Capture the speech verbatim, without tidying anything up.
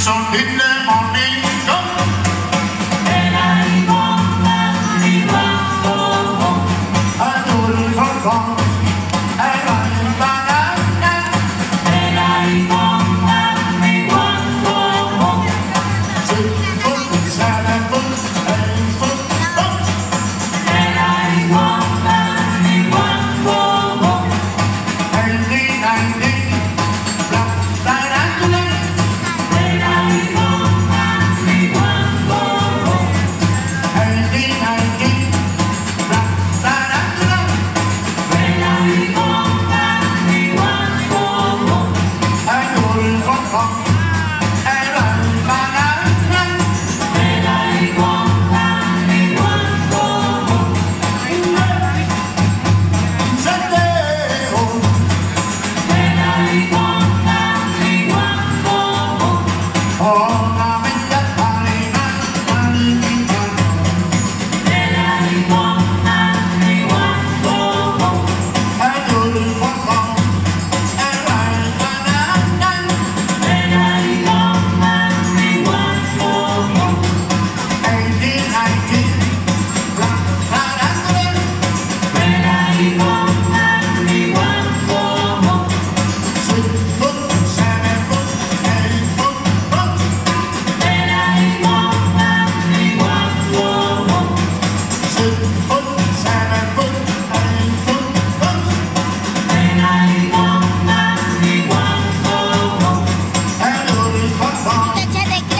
So in the morning, go. And I want everyone go home. I do it for fun. I run in banana. And I want everyone go home. Six foot, seven foot, eight foot, foot. And I want everyone go home. Eighty, ninety, black, tarantula. And I want everyone go home. Eighty, ninety, black, tarantula. And I want everyone go home. I do it for fun. I run in banana. And I want everyone go home. Sunday, oh. And I want everyone go home. Oh, mamita, marina, marina. And I want everyone go home. I do it for fun. I run in banana. And I want everyone go home. Eighty, ninety, black, tarantula. And I want everyone go home. Six foot, seven foot, eight foot, foot. And I want everyone go home. Six foot, seven foot, eight foot, foot. And I want everyone go home. I do it for fun. Kita cedek